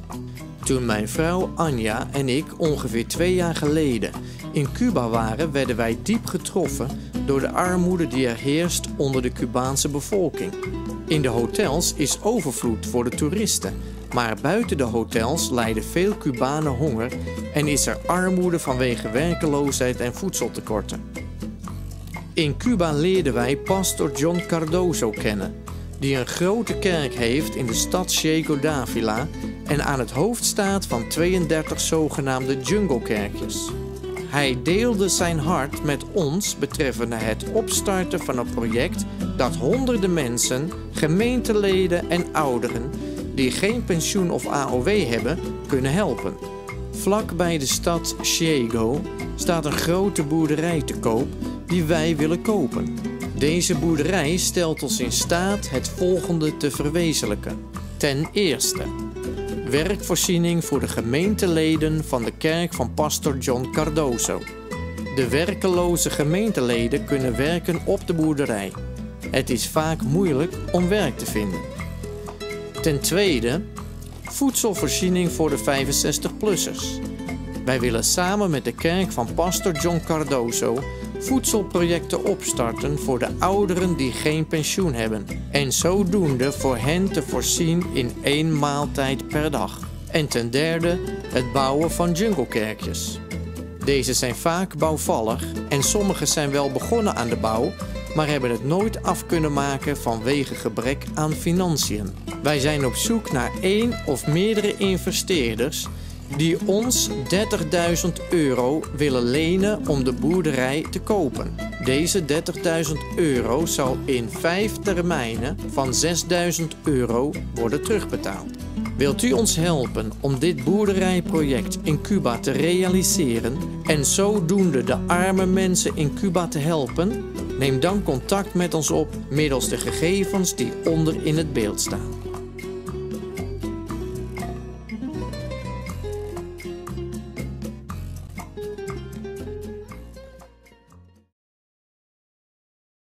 Toen mijn vrouw Anja en ik ongeveer 2 jaar geleden in Cuba waren, werden wij diep getroffen door de armoede die er heerst onder de Cubaanse bevolking. In de hotels is overvloed voor de toeristen, maar buiten de hotels lijden veel Cubanen honger en is er armoede vanwege werkeloosheid en voedseltekorten. In Cuba leerden wij pastor John Cardozo kennen, die een grote kerk heeft in de stad Ciego d'Ávila en aan het hoofd staat van 32 zogenaamde junglekerkjes. Hij deelde zijn hart met ons betreffende het opstarten van een project dat honderden mensen, gemeenteleden en ouderen die geen pensioen of AOW hebben, kunnen helpen. Vlak bij de stad Ciego staat een grote boerderij te koop die wij willen kopen. Deze boerderij stelt ons in staat het volgende te verwezenlijken. Ten eerste, werkvoorziening voor de gemeenteleden van de kerk van pastor John Cardozo. De werkeloze gemeenteleden kunnen werken op de boerderij. Het is vaak moeilijk om werk te vinden. Ten tweede, voedselvoorziening voor de 65-plussers. Wij willen samen met de kerk van pastor John Cardozo voedselprojecten opstarten voor de ouderen die geen pensioen hebben en zodoende voor hen te voorzien in 1 maaltijd per dag. En ten derde, het bouwen van junglekerkjes. Deze zijn vaak bouwvallig en sommige zijn wel begonnen aan de bouw, maar hebben het nooit af kunnen maken vanwege gebrek aan financiën. Wij zijn op zoek naar 1 of meerdere investeerders die ons €30.000 willen lenen om de boerderij te kopen. Deze €30.000 zal in 5 termijnen van €6.000 worden terugbetaald. Wilt u ons helpen om dit boerderijproject in Cuba te realiseren en zodoende de arme mensen in Cuba te helpen? Neem dan contact met ons op middels de gegevens die onder in het beeld staan.